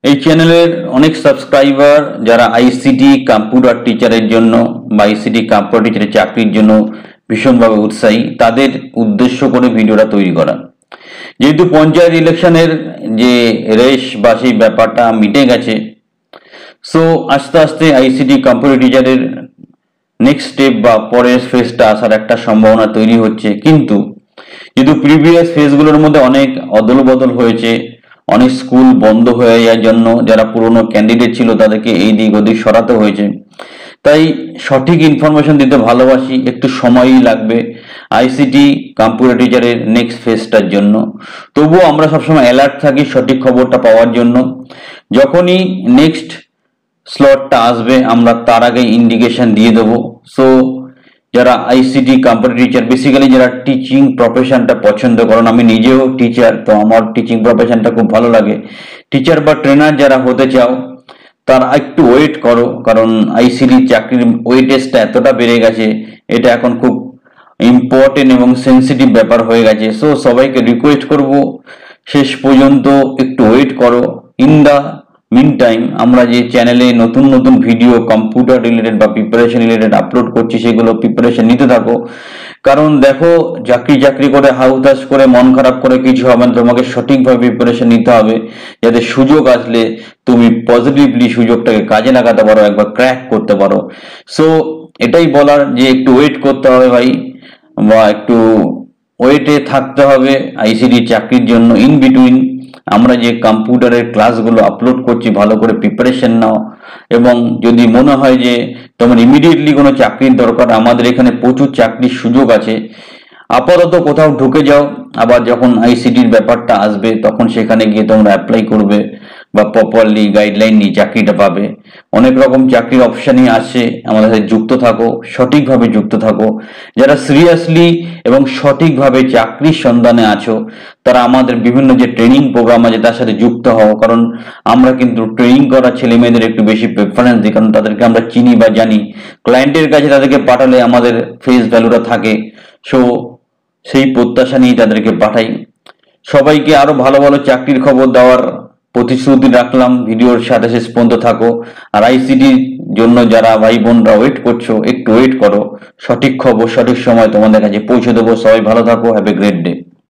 এই চ্যানেলের অনেক সাবস্ক্রাইবার যারা আইসিটি কম্পিউটার টিচারের জন্য বা আইসিটি কম্পিউটার টিচারের চাকরির জন্য ভীষণভাবে উৎসাহী, তাদের উদ্দেশ্য করে ভিডিওটা তৈরি করা। যেহেতু পঞ্চায়েত ইলেকশনের যে রেস বা সেই ব্যাপারটা মিটে গেছে, সো আস্তে আস্তে আইসিটি কম্পিউটার টিচারের নেক্সট স্টেপ বা পরের ফেজটা আসার একটা সম্ভাবনা তৈরি হচ্ছে। কিন্তু যেহেতু প্রিভিয়াস ফেজগুলোর মধ্যে অনেক অদল বদল হয়েছে, অনেক স্কুল বন্ধ হয়ে যাওয়ার জন্য যারা পুরনো ক্যান্ডিডেট ছিল তাদেরকে এই দিক ওদিক সরাতে হয়েছে, তাই সঠিক ইনফরমেশন দিতে ভালোবাসি। একটু সময়ই লাগবে আইসিটি কম্পিউটার টিচারের নেক্সট ফেজটার জন্য, তবুও আমরা সবসময় অ্যালার্ট থাকি সঠিক খবরটা পাওয়ার জন্য। যখনই নেক্সট স্লটটা আসবে আমরা তার আগে ইন্ডিকেশন দিয়ে দেবো। সো যারা আইসিটি কম্পিউটার টিচার, বেসিক্যালি যারা টিচিং প্রফেশনটা পছন্দ করেন, আমি নিজেও টিচার, তো আমার টিচিং প্রফেশনটা খুব ভালো লাগে। টিচার বা ট্রেনার যারা হতে চাও তারা একটু ওয়েট করো, কারণ আইসিটি চাকরির ওয়েটেজটা এতটা বেড়ে গেছে, এটা এখন খুব ইম্পর্টেন্ট এবং সেন্সিটিভ ব্যাপার হয়ে গেছে। সো সবাইকে রিকোয়েস্ট করব শেষ পর্যন্ত একটু ওয়েট করো। ইন দা মিন টাইম আমরা যে চ্যানেলে নতুন নতুন ভিডিও কম্পিউটার রিলেটেড বা প্রিপারেশন রিলেটেড আপলোড করছি, সেগুলো প্রিপারেশন নিতে থাকো। কারণ দেখো, চাকরি চাকরি করে হাউতাস করে মন খারাপ করে কিছু হবে না, তোমাকে সঠিকভাবে প্রিপারেশন নিতে হবে, যাতে সুযোগ আসলে তুমি পজিটিভলি সুযোগটাকে কাজে লাগাতে পারো, একবার ক্র্যাক করতে পারো। সো এটাই বলার যে একটু ওয়েট করতে হবে ভাই, বা একটু ওয়েটে থাকতে হবে আইসিটি চাকরির জন্য। ইন বিটুইন আমরা যে কম্পিউটারের ক্লাসগুলো আপলোড করছি ভালো করে প্রিপারেশন নাও, এবং যদি মনে হয় যে তোমার ইমিডিয়েটলি কোনো চাকরির দরকার, আমাদের এখানে প্রচুর চাকরির সুযোগ আছে। আপাতত কোথাও ঢুকে যাও, আবার যখন আইসিটির ব্যাপারটা আসবে তখন সেখানে গিয়ে তোমরা অ্যাপ্লাই করবে বা প্রপারলি গাইডলাইন নিয়ে চাকরিটা পাবে। অনেক রকম চাকরির অপশানই আছে, আমাদের সাথে যুক্ত থাকো, সঠিকভাবে যুক্ত থাকো। যারা সিরিয়াসলি এবং সঠিকভাবে চাকরির সন্ধানে আছো তারা আমাদের বিভিন্ন যে ট্রেনিং প্রোগ্রাম আছে তার সাথে যুক্ত হও, কারণ আমরা কিন্তু ট্রেনিং করা ছেলে মেয়েদের একটু বেশি প্রেফারেন্স দিই, কারণ তাদেরকে আমরা চিনি বা জানি। ক্লায়েন্টের কাছে তাদেরকে পাঠালে আমাদের ফেস ভ্যালুটা থাকে, সো সেই প্রত্যাশা নিয়ে তাদেরকে পাঠাই। সবাইকে আরো ভালো ভালো চাকরির খবর দেওয়ার প্রতিশ্রুতি রাখলাম। ভিডিওর সাথে শেষ পর্যন্ত থাকো। আর আইসিটির জন্য যারা ভাই বোনরা ওয়েট করছো, একটু ওয়েট করো, সঠিক খবর সঠিক সময় তোমাদের কাছে পৌঁছে দেবো। সবাই ভালো থাকো, হ্যাভ এ গ্রেট ডে।